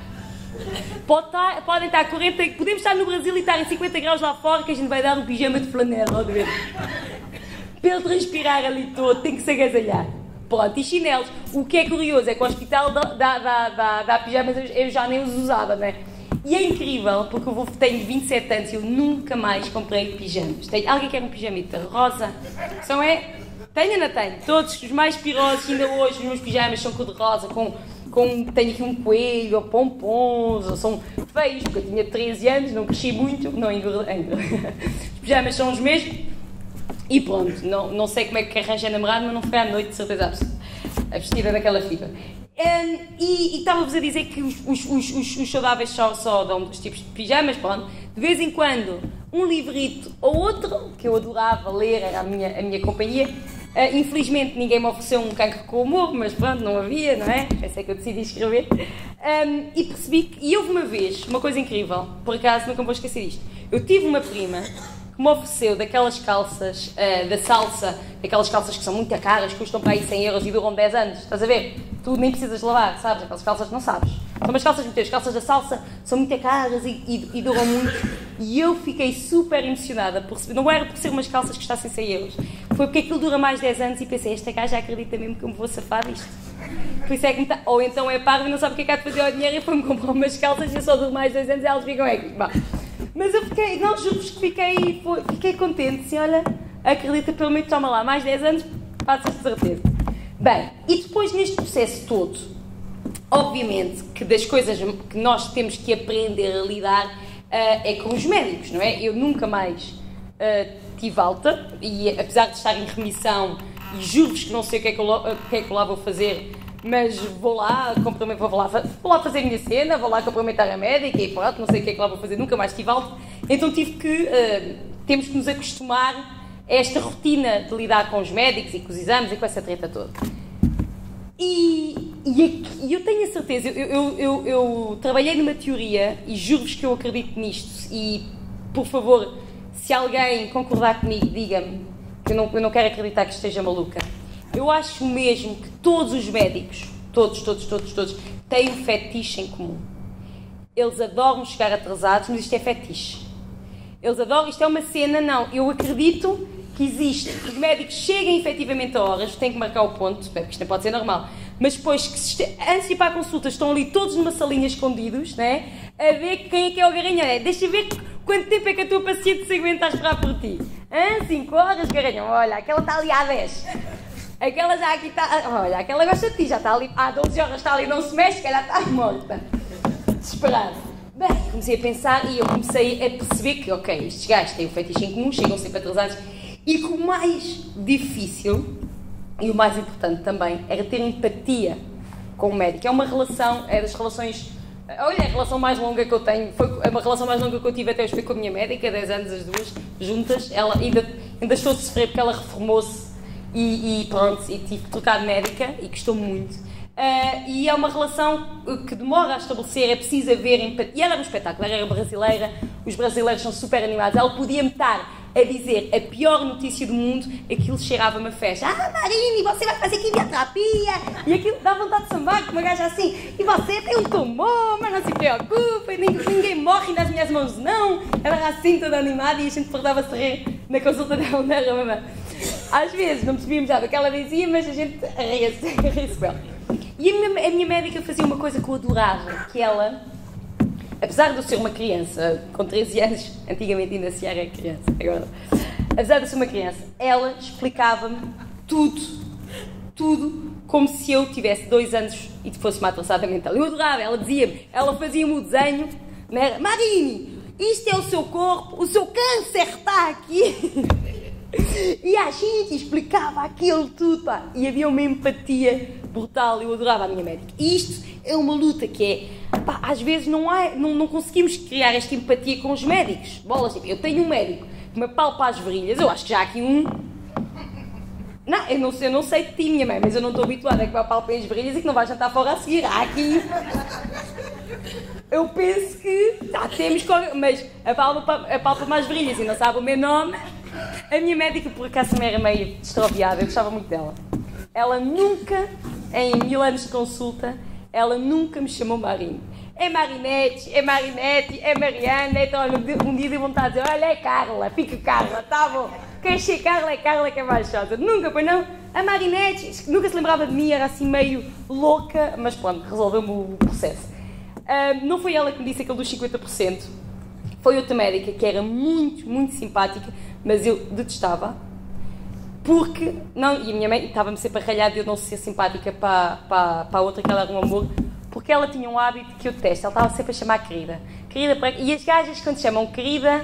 Pode estar, podem estar quarenta, podemos estar no Brasil e estar em cinquenta graus lá fora, que a gente vai dar um pijama de flanela ao dentro. Para ele transpirar ali todo, tem que se agasalhar. Pronto, e chinelos. O que é curioso é que o hospital dá, dá, dá, dá, dá pijamas, eu já nem os usava, não é? E é incrível, porque eu vou, tenho vinte e sete anos e eu nunca mais comprei pijamas. Tenho, alguém quer um pijamita rosa? São é? Tenho ou não tenho? Todos os mais pirosos, ainda hoje os meus pijamas são cor-de-rosa, com, com, tenho aqui um coelho, ou pompons, ou são feios, porque eu tinha treze anos, não cresci muito, não engordei. Os pijamas são os mesmos. E pronto, não, não sei como é que arranjei namorado, mas não foi à noite, de certeza absoluta, a vestida daquela fita. Um, e estava-vos a dizer que os, os, os, os, os saudáveis só, só dão dos tipos de pijamas, pronto. De vez em quando, um livrito ou outro, que eu adorava ler, era a minha, a minha companhia. Uh, infelizmente, ninguém me ofereceu um cancro com humor, mas pronto, não havia, não é? Essa é que eu decidi escrever. Um, e percebi que, e houve uma vez, uma coisa incrível, por acaso nunca me vou esquecer disto. Eu tive uma prima que me ofereceu daquelas calças, uh, da salsa, aquelas calças que são muito caras, custam para aí cem euros e duram dez anos, estás a ver? Tu nem precisas lavar, sabes? Aquelas calças que não sabes. São umas calças muito, as calças da salsa são muito caras e, e, e duram muito. E eu fiquei super emocionada, por, não era por ser umas calças que custassem cem euros, foi porque aquilo dura mais dez anos e pensei, esta gaja acredita mesmo que eu me vou safar disto. Por isso é que me tá... Ou então é parvo e não sabe o que é que há de fazer ao dinheiro e foi-me comprar umas calças e eu só duro mais dez anos e elas ficam aqui. Bom. Mas eu fiquei, não, juro-vos que fiquei, fiquei contente, assim, olha, acredita, pelo menos toma lá, mais dez anos, passas de certeza. Bem, e depois neste processo todo, obviamente que das coisas que nós temos que aprender a lidar uh, é com os médicos, não é? Eu nunca mais uh, tive alta, e apesar de estar em remissão, e juro-vos que não sei o que é que eu, o que é que eu lá vou fazer, mas vou lá, vou lá, vou lá fazer a minha cena, vou lá cumprimentar a médica e pronto, não sei o que é que lá vou fazer, nunca mais tive alta. Então tive que, uh, temos que nos acostumar a esta rotina de lidar com os médicos e com os exames e com essa treta toda. E, e, e eu tenho a certeza, eu, eu, eu, eu trabalhei numa teoria e juro-vos que eu acredito nisto e, por favor, se alguém concordar comigo, diga-me, que eu não, eu não quero acreditar que esteja maluca. Eu acho mesmo que todos os médicos, todos, todos, todos, todos, têm um fetiche em comum. Eles adoram chegar atrasados, mas isto é fetiche. Eles adoram, isto é uma cena, não, eu acredito que existe, que os médicos cheguem efetivamente a horas, têm que marcar o ponto, porque isto não pode ser normal, mas depois, que se, antes de ir para a consulta, estão ali todos numa salinha escondidos, né, a ver quem é que é o garanhão. É, deixa ver quanto tempo é que a tua paciente se aguenta a esperar por ti. Hã? cinco horas, garanhão, olha, aquela está ali há dez. Aquela já aqui está, olha, aquela gosta de ti, já está ali, há doze horas está ali, não se mexe, que ela está morta. Desesperada. Bem, comecei a pensar e eu comecei a perceber que, ok, estes gajos têm um fetiche em comum, chegam sempre atrasados, e que o mais difícil, e o mais importante também, era ter empatia com o médico. É uma relação, é das relações, olha, é a relação mais longa que eu tenho, foi uma relação mais longa que eu tive até hoje foi com a minha médica, dez anos as duas, juntas, ela ainda, ainda estou a sofrer porque ela reformou-se, E, e pronto, e tive que trocar de médica e gostou muito. Uh, e é uma relação que demora a estabelecer, é preciso haver empatia. E ela era um espetáculo, ela era brasileira, os brasileiros são super animados. Ela podia-me estar a dizer a pior notícia do mundo, aquilo cheirava-me a festa. Ah, Marine, você vai fazer quimioterapia! E aquilo dá vontade de sambar com uma gaja assim. E você tem um tumor, mas não se preocupe, ninguém, ninguém morre nas minhas mãos, não. Ela era assim toda animada e a gente perdava-se a rir na consulta dela, não era, mamãe? Às vezes não percebíamos já do que ela dizia, mas a gente ria-se, ria-se com ela. E a minha, a minha médica fazia uma coisa que eu adorava, que ela, apesar de eu ser uma criança com treze anos, antigamente ainda se era criança, agora, apesar de eu ser uma criança, ela explicava-me tudo, tudo, como se eu tivesse dois anos e fosse uma atrasada mental. Eu adorava, ela dizia-me, ela fazia-me o desenho, né? Marine, isto é o seu corpo, o seu câncer está aqui. E a gente explicava aquilo tudo, pá. E havia uma empatia brutal, eu adorava a minha médica. E isto é uma luta que é, pá, às vezes não, há, não, não conseguimos criar esta empatia com os médicos. Bolas, tipo, eu tenho um médico que me apalpa as virilhas, eu acho que já há aqui um... Não, eu não, sei, eu não sei de ti, minha mãe, mas eu não estou habituada a que vai palpem as virilhas e que não vai jantar fora a seguir. Há aqui... Eu penso que... Ah, temos... Mas a palpa, a palpa mais virilhas e não sabe o meu nome. A minha médica, por acaso, também era meio destroviada. Eu gostava muito dela. Ela nunca, em mil anos de consulta, ela nunca me chamou Marinho. É Marinete, é Marinete, é Mariana. Então, um dia deu vontade de dizer, olha, é Carla, fica Carla, tá bom. Quem ser Carla é Carla que é mais chata. Nunca, pois não? A Marinete, nunca se lembrava de mim, era assim meio louca, mas pronto, resolveu-me o processo. Uh, não foi ela que me disse aquele dos cinquenta por cento. Foi outra médica que era muito, muito simpática, mas eu detestava. Porque, não, e a minha mãe estava-me sempre a ralhar de eu não ser simpática para, para, para a outra, que ela era um amor, porque ela tinha um hábito que eu detesto, ela estava sempre a chamar querida. Querida para... E as gajas, quando chamam querida,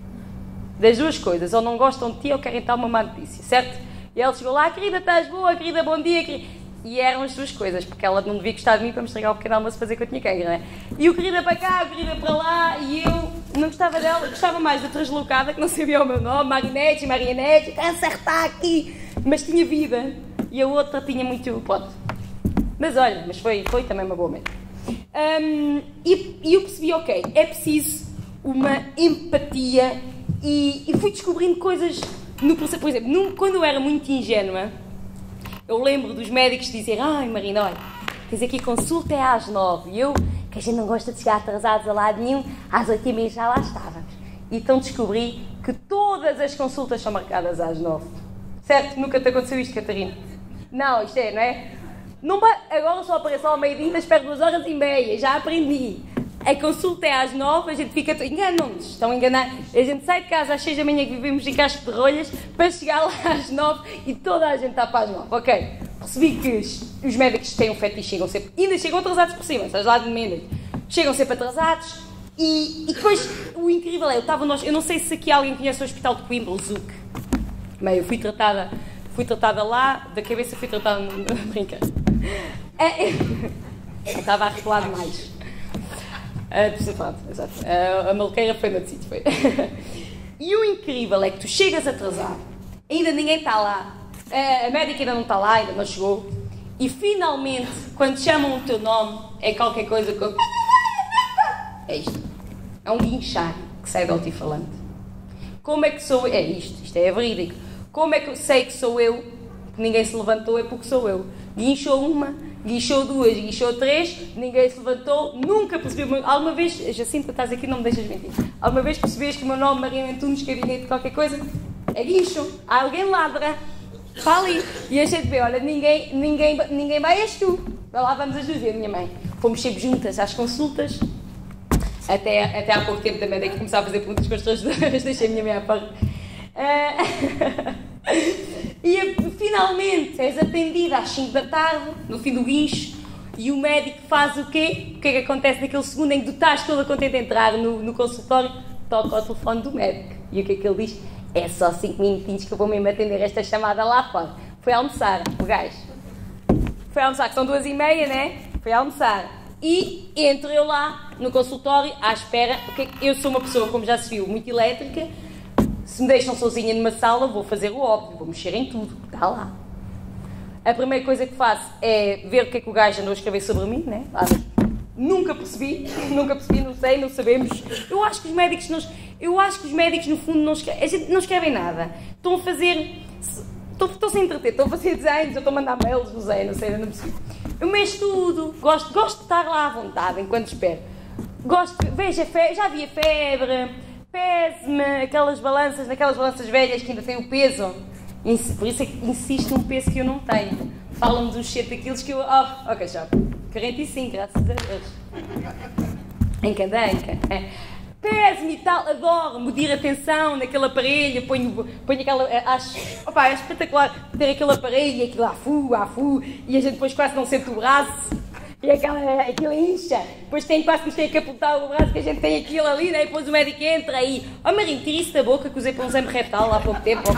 das duas coisas, ou não gostam de ti ou querem dar uma má notícia, certo? E ela chegou lá, querida, estás boa, querida, bom dia, querida. E eram as duas coisas, porque ela não devia gostar de mim para me estragar o pequeno almoço fazer que eu tinha caga, não é? E o querida para cá, o querida para lá, e eu não gostava dela, gostava mais da translocada, que não sabia o meu nome, Marinete, Marianete, acertar aqui, mas tinha vida, e a outra tinha muito, pronto. Mas olha, mas foi, foi também uma boa médica. Um, e, e eu percebi, ok, é preciso uma empatia, e, e fui descobrindo coisas, no, por exemplo, no, quando eu era muito ingênua, eu lembro dos médicos dizerem, ai Marina, olha, tens aqui consulta é às nove, e eu, que a gente não gosta de chegar atrasados a lado nenhum, às oito e meia já lá estávamos. E então descobri que todas as consultas são marcadas às nove. Certo? Nunca te aconteceu isto, Catarina? Não, isto é, não é? Não vai, agora só aparece ao meio-dia, espero duas horas e meia, já aprendi. A consulta é às nove, a gente fica... Enganam-nos, estão enganados. A gente sai de casa às seis da manhã, que vivemos em casco de rolhas, para chegar lá às nove e toda a gente está para as nove. Ok, percebi que os médicos têm um fetiche, chegam sempre... Ainda chegam atrasados por cima, estás lá de menos. Chegam sempre atrasados e, e depois o incrível é, eu estava nós... Eu não sei se aqui alguém conhece o Hospital de Coimbra, o Zuc. Bem, eu fui tratada, fui tratada lá, da cabeça fui tratada... No... Brincar. É, eu estava a arrepelar demais. Uh, pronto, exato. Uh, a maluqueira foi no sítio, foi. E o incrível é que tu chegas atrasado, ainda ninguém está lá, uh, a médica ainda não está lá, ainda não chegou, e finalmente, quando chamam o teu nome, é qualquer coisa como... É isto. É um guinchar que sai do altifalante. Como é que sou eu? É isto, isto é verídico. Como é que eu sei que sou eu? Que ninguém se levantou, é porque sou eu. Guinchou uma, guinchou duas, guinchou três, ninguém se levantou, nunca percebi. Alguma vez, Jacinta, estás aqui, não me deixas mentir. Alguma vez percebeste que o meu nome, Maria Antunes, gabinete de qualquer coisa? É guincho. Há alguém ladra. Está ali. E a gente vê, olha, ninguém, ninguém, ninguém vai, és tu. Vai lá, vamos as duas ver, minha mãe. Fomos sempre juntas às consultas. Até, até há pouco tempo também, daí que começar a fazer perguntas com as pessoas, deixei a minha mãe à parte. Uh... E finalmente és atendida às cinco da tarde, no fim do guincho, e o médico faz o quê? O que é que acontece naquele segundo em que tu estás toda contente de entrar no, no consultório? Toca ao telefone do médico. E o que é que ele diz? É só cinco minutinhos que eu vou mesmo atender esta chamada lá fora. Foi almoçar, o gajo. Foi almoçar, que são duas e meia, né? Foi almoçar. E entro eu lá no consultório à espera. Eu sou uma pessoa, como já se viu, muito elétrica. Se me deixam sozinha numa sala, vou fazer o óbvio, vou mexer em tudo, está lá. A primeira coisa que faço é ver o que é que o gajo andou a escrever sobre mim, né? Nunca percebi, nunca percebi, não sei, não sabemos. Eu acho que os médicos, não, eu acho que os médicos no fundo não escrevem, a gente não escrevem nada. Estão a fazer, estão, estão sem entreter, estão a fazer desenhos, eu estou a mandar mails, não sei, não sei, não percebi. Eu mexo tudo, gosto, gosto de estar lá à vontade enquanto espero. Gosto, veja, fe, já havia febre. Pese-me aquelas balanças, naquelas balanças velhas que ainda têm o peso. Por isso é que insisto num peso que eu não tenho. Falam-me dos sete quilos que eu... Oh, ok, já. quarenta e cinco, graças a Deus. Encandanca. É. Pese-me e tal, adoro medir a tensão naquele aparelho, ponho, ponho aquela... Acho, opa, é espetacular ter aquele aparelho e aquilo afu, afu, e a gente depois quase não sente o braço. E aquela, aquilo incha, depois tem quase que nos tem que apontar o braço que a gente tem aquilo ali, né? E depois o médico entra e... Oh Marinho, tira isso da boca que usei para um exame retal há pouco tempo.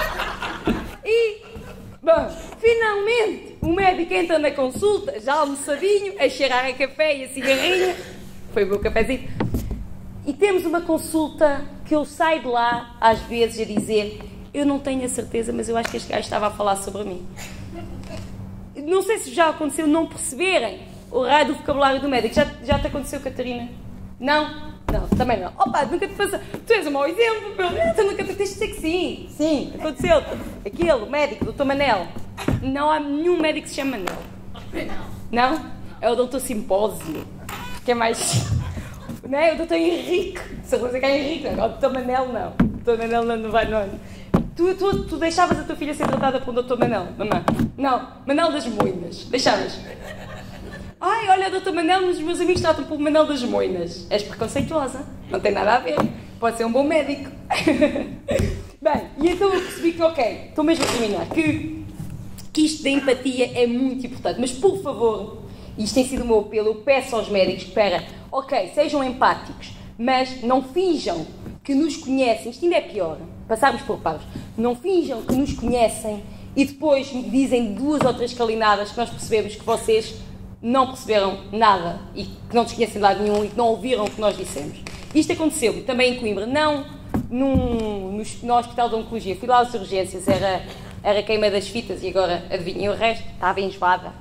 E, bom, finalmente o médico entra na consulta, já almoçadinho, a cheirar a café e a cigarrinha. Foi o meu cafezinho. E temos uma consulta que eu saio de lá, às vezes, a dizer... Eu não tenho a certeza, mas eu acho que este gajo estava a falar sobre mim. Não sei se já aconteceu não perceberem o raio do vocabulário do médico. Já, já te aconteceu, Catarina? Não? Não, também não. Opa, nunca te faça... Tu és um mau exemplo, pelo menos. Tu nunca te tens de dizer que sim. Sim, aconteceu. Aquele, o médico, doutor Manel. Não há nenhum médico que se chama Manel. Não? É o doutor Simpósio. Que é mais... Não é? O doutor Henrique. Se eu dizer que é Henrique, não. O doutor Manel, não. O doutor Manel não vai, não. Tu, tu, tu deixavas a tua filha ser tratada por um doutor Manel, mamãe? Não. Manel das Moinas. Deixavas? Ai, olha, doutor Manel, os meus amigos tratam por Manel das Moinas. És preconceituosa. Não tem nada a ver. Pode ser um bom médico. Bem, e então eu percebi que, ok, estou mesmo a terminar, que, que isto da empatia é muito importante. Mas, por favor, isto tem sido o meu apelo, eu peço aos médicos para, ok, sejam empáticos, mas não finjam que nos conhecem. Isto ainda é pior, passarmos por paros. Não finjam que nos conhecem e depois me dizem duas ou três calinadas que nós percebemos que vocês não perceberam nada e que não nos conhecem de lado nenhum e que não ouviram o que nós dissemos. Isto aconteceu também em Coimbra, não num, no, no Hospital de Oncologia. Fui lá às urgências, era, era queima das fitas e agora, adivinhem o resto, estava enjoada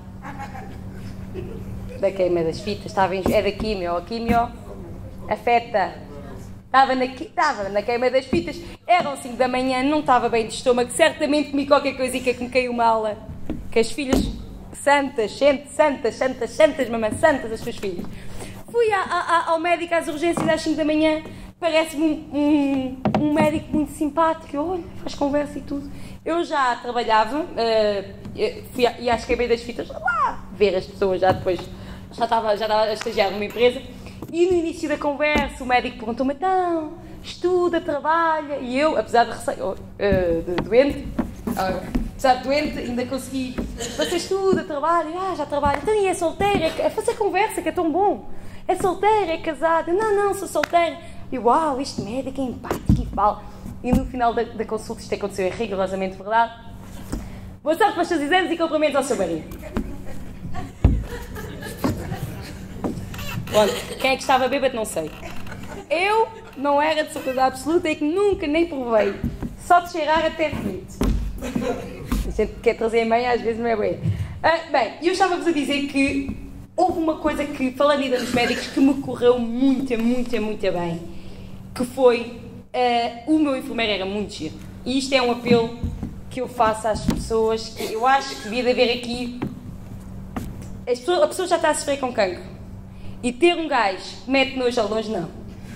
da queima das fitas, estava enjoada, é da quimio, a quimio afeta. Estava na, estava na queima das fitas, eram cinco da manhã, não estava bem de estômago, certamente comi qualquer coisica que me caiu mal, que as filhas... Santas, santas, santas, santas, mamãe, santas as suas filhas. Fui a, a, ao médico às urgências às cinco da manhã, parece-me um, um, um médico muito simpático, olha, faz conversa e tudo. Eu já trabalhava, uh, fui a, ia às queimei das fitas, lá, ver as pessoas, já depois, já estava, já estava a estagiar numa empresa, e no início da conversa o médico perguntou-me, então, estuda, trabalha, e eu, apesar de, receio, uh, de doente, uh, apesar de doente, ainda consegui, você estuda, trabalha, ah, já trabalha, então e é solteira, é fazer conversa que é tão bom, é solteira, é casada, não, não, sou solteira, e uau, este médico é empático e fala, e no final da, da consulta, isto aconteceu, é rigorosamente verdade, boa sorte para os seus exames e cumprimentos ao seu marido. Bom, quem é que estava bêbado, não sei. Eu não era de certeza absoluta e que nunca nem provei, só de cheirar até bonito. A gente quer trazer a mãe, às vezes não é bem. Ah, bem, eu estava-vos a dizer que houve uma coisa que, falando ainda dos médicos, que me correu muito, muito, muito bem, que foi, uh, o meu enfermeiro era muito giro. E isto é um apelo que eu faço às pessoas, que eu acho que devia haver aqui... As pessoas, a pessoa já está a sofrer com cancro. E ter um gajo que mete nojo ao longe, não.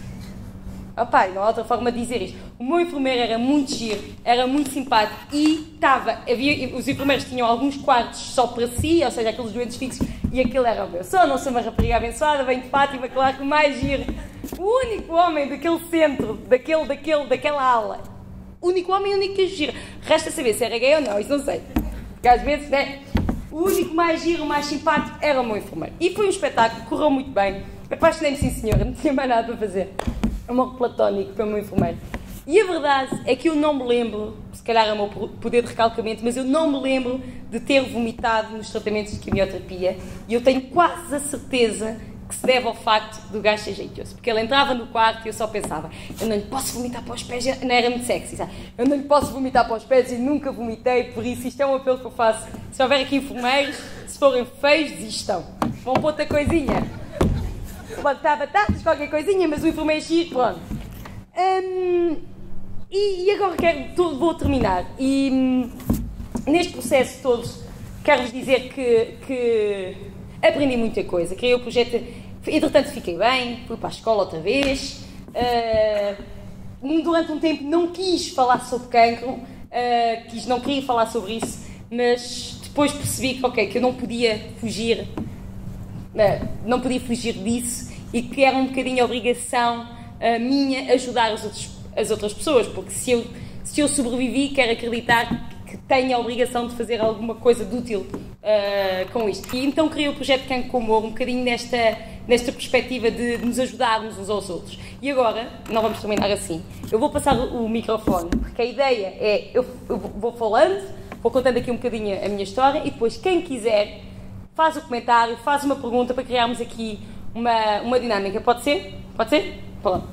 Opa, não há outra forma de dizer isto. O meu enfermeiro era muito giro, era muito simpático e estava, havia, os enfermeiros tinham alguns quartos só para si, ou seja, aqueles doentes fixos, e aquele era o meu. Só não sou uma rapariga abençoada, bem de Fátima, claro que o mais giro. O único homem daquele centro, daquele, daquele, daquela ala, o único homem e o único que giro. Resta saber se era gay ou não, isso não sei. Porque às vezes, né, o único mais giro, o mais simpático era o meu enfermeiro. E foi um espetáculo, correu muito bem. Apaixonei-me, sim senhora, não tinha mais nada para fazer. Amor platónico para o meu enfermeiro. E a verdade é que eu não me lembro, se calhar é o meu poder de recalcamento, mas eu não me lembro de ter vomitado nos tratamentos de quimioterapia e eu tenho quase a certeza que se deve ao facto do gajo ser jeitoso. Porque ele entrava no quarto e eu só pensava, eu não lhe posso vomitar para os pés, não era muito sexy, sabe? Eu não lhe posso vomitar para os pés e nunca vomitei, por isso isto é um apelo que eu faço. Se houver aqui enfermeiros, se forem feios, desistam. Vão para outra coisinha. Pode estar batatas, qualquer coisinha, mas o enfermeiro é giro, pronto. Hum, e, e agora quero, tô, vou terminar. E hum, neste processo todo, quero-vos dizer que, que aprendi muita coisa. Criei o projeto, entretanto fiquei bem, fui para a escola outra vez. Uh, durante um tempo não quis falar sobre cancro, uh, quis, não queria falar sobre isso, mas depois percebi que, okay, que eu não podia fugir. Não podia fugir disso e que era um bocadinho a obrigação uh, minha ajudar as, outros, as outras pessoas, porque se eu, se eu sobrevivi, quero acreditar que tenho a obrigação de fazer alguma coisa de útil uh, com isto. E então criei o projeto Cancro com Humor, um bocadinho nesta, nesta perspectiva de, de nos ajudarmos uns aos outros. E agora, não vamos terminar assim, eu vou passar o, o microfone, porque a ideia é, eu, eu vou falando, vou contando aqui um bocadinho a minha história e depois quem quiser faz o comentário, faz uma pergunta para criarmos aqui uma, uma dinâmica. Pode ser? Pode ser? Pronto.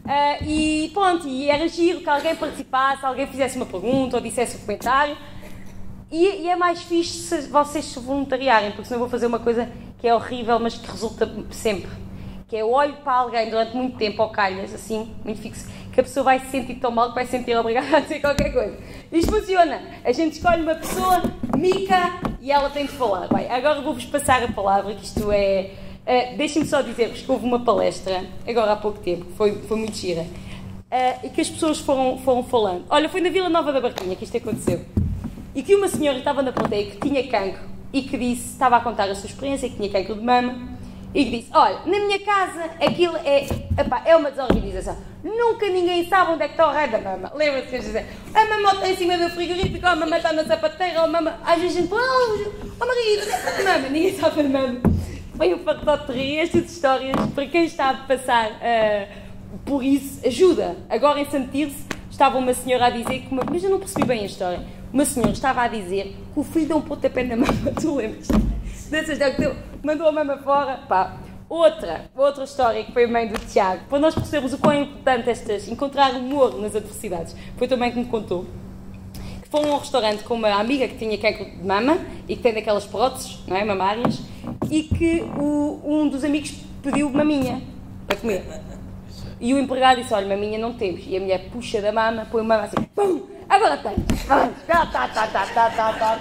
Uh, e pronto, e era giro que alguém participasse, alguém fizesse uma pergunta ou dissesse um comentário. E, e é mais fixe se vocês se voluntariarem, porque senão eu vou fazer uma coisa que é horrível, mas que resulta sempre. Que é eu olho para alguém durante muito tempo, ao calhas, assim, muito fixo, que a pessoa vai se sentir tão mal que vai se sentir obrigada a dizer qualquer coisa. Isto funciona. A gente escolhe uma pessoa, mica, e ela tem de falar. Bem, agora vou-vos passar a palavra, que isto é... Uh, Deixem-me só dizer-vos que houve uma palestra, agora há pouco tempo, que foi, foi muito gira, uh, e que as pessoas foram, foram falando. Olha, foi na Vila Nova da Barquinha que isto aconteceu. E que uma senhora estava na plateia que tinha cancro e que disse, estava a contar a sua experiência, que tinha cancro de mama, e que disse, olha, na minha casa aquilo é, epá, é uma desorganização. Nunca ninguém sabe onde é que está o raio da mama. Lembra-se que eu dizer, a mama está em cima do frigorífico, a mama está na sapateira, a mama... Às vezes a gente fala, oh, marido, a mama, ninguém sabe a mama. Foi um pacote de rir. Estas histórias, para quem está a passar uh, por isso, ajuda. Agora em Santirce, estava uma senhora a dizer, que uma, mas eu não percebi bem a história, uma senhora estava a dizer que o filho deu um pontapé na mama, tu lembras? Dessa história que deu, mandou a mama fora, pá. Outra, outra história que foi a mãe do Tiago, para nós percebermos o quão é importante estas, encontrar humor nas adversidades, foi também que me contou, que foi a um restaurante com uma amiga que tinha cancro de mama e que tem daquelas próteses, não é, mamárias, e que o, um dos amigos pediu maminha para comer. E o empregado disse, olha, maminha não temos. E a mulher puxa da mama, põe a mama assim, pum, agora tem. Tá, tá, tá, tá, tá, tá, tá, tá,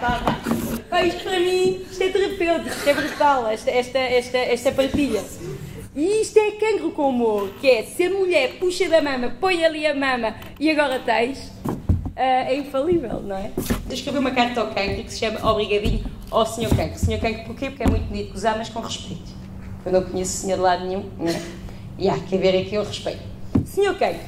tá. Isto para mim, isto é terapêutico, isto é brutal, esta, esta, esta, esta partilha. E isto é cancro com humor, que é, se a mulher puxa da mama, põe ali a mama e agora tens, uh, é infalível, não é? Eu escrevi uma carta ao cancro que se chama Obrigadinho ao senhor Cancro. senhor Cancro porquê? Porque é muito bonito gozar, mas com respeito. Eu não conheço o senhor de lado nenhum, não é? E há que haver aqui o respeito. senhor Cancro,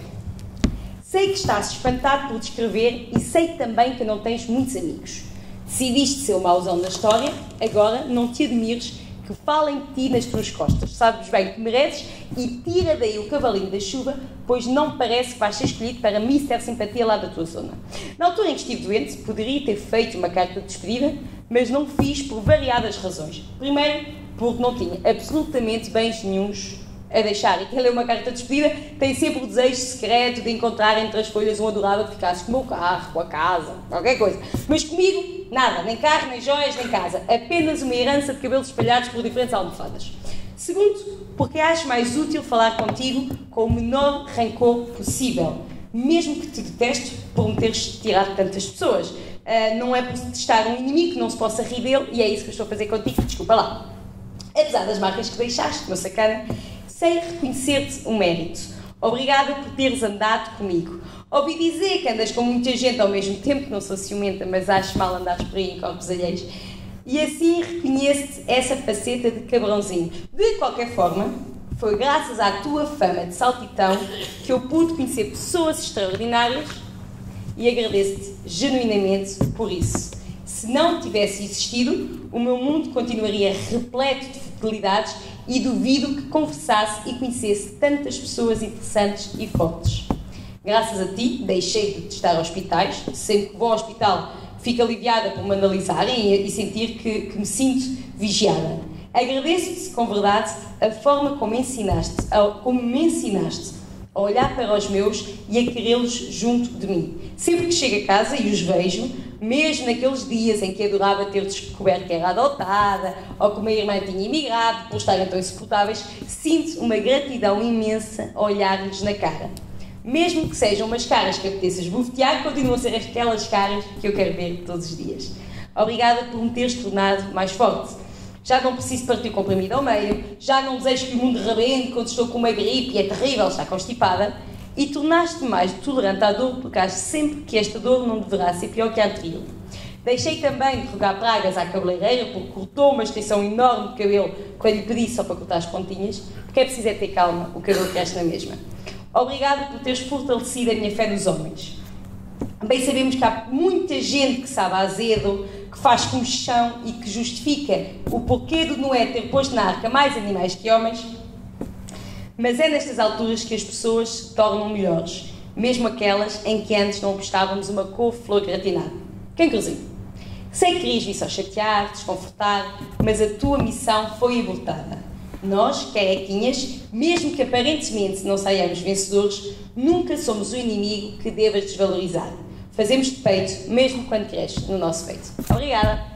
sei que estás espantado por descrever e sei também que não tens muitos amigos. Decidiste ser o mauzão da história, agora não te admires que falem de ti nas tuas costas. Sabes bem que mereces e tira daí o cavalinho da chuva, pois não parece que vais ser escolhido para mister Simpatia lá da tua zona. Na altura em que estive doente, poderia ter feito uma carta de despedida, mas não fiz por variadas razões. Primeiro, porque não tinha absolutamente bens nenhuns a deixar. E quem lê uma carta de despedida tem sempre o desejo secreto de encontrar entre as folhas um adorável que ficasse com o meu carro, com a casa, qualquer coisa. Mas comigo, nada, nem carro, nem joias, nem casa. Apenas uma herança de cabelos espalhados por diferentes almofadas. Segundo, porque acho mais útil falar contigo com o menor rancor possível. Mesmo que te deteste por me teres tirado tantas pessoas. Uh, não é por detestar um inimigo que não se possa rir dele, e é isso que eu estou a fazer contigo, desculpa lá. Apesar das marcas que deixaste, meu sacana, sei reconhecer-te um mérito. Obrigada por teres andado comigo. Ouvi dizer que andas com muita gente ao mesmo tempo, que não sou ciumenta, mas acho mal andares por aí em corpos alheios. E assim reconheço-te essa faceta de cabrãozinho. De qualquer forma, foi graças à tua fama de saltitão que eu pude conhecer pessoas extraordinárias e agradeço-te genuinamente por isso. Se não tivesse existido, o meu mundo continuaria repleto de futilidades e duvido que conversasse e conhecesse tantas pessoas interessantes e fortes. Graças a ti, deixei de testar hospitais, sempre que vou ao hospital fico aliviada por me analisarem e, e sentir que, que me sinto vigiada. Agradeço-te, com verdade, a forma como, ensinaste, a, como me ensinaste a olhar para os meus e a querê-los junto de mim. Sempre que chego a casa e os vejo, mesmo naqueles dias em que adorava ter descoberto que era adotada ou que o meu irmão tinha emigrado por estarem tão insuportáveis, sinto uma gratidão imensa a olhar-lhes na cara. Mesmo que sejam umas caras que apeteça esbofetear, continuam a ser aquelas caras que eu quero ver todos os dias. Obrigada por me teres tornado mais forte. Já não preciso partir o comprimido ao meio, já não desejo que o mundo rebente quando estou com uma gripe e é terrível estar constipada, e tornaste-me mais tolerante à dor, porque acho sempre que esta dor não deverá ser pior que a anterior. Deixei também de rogar pragas à cabeleireira, porque cortou uma extensão enorme de cabelo quando lhe pedi só para cortar as pontinhas, porque é preciso é ter calma, o cabelo cresce na mesma. Obrigada por teres fortalecido a minha fé nos homens. Bem sabemos que há muita gente que sabe azedo, que faz comichão e que justifica o porquê de Noé ter posto na arca mais animais que homens, mas é nestas alturas que as pessoas se tornam melhores, mesmo aquelas em que antes não apostávamos uma couve-flor gratinada. Cancrozinho, sei que querias vir só chatear, desconfortar, mas a tua missão foi abortada. Nós, carequinhas, mesmo que aparentemente não saiamos vencedores, nunca somos o inimigo que deva desvalorizar. Fazemos de peito, mesmo quando cresce no nosso peito. Obrigada!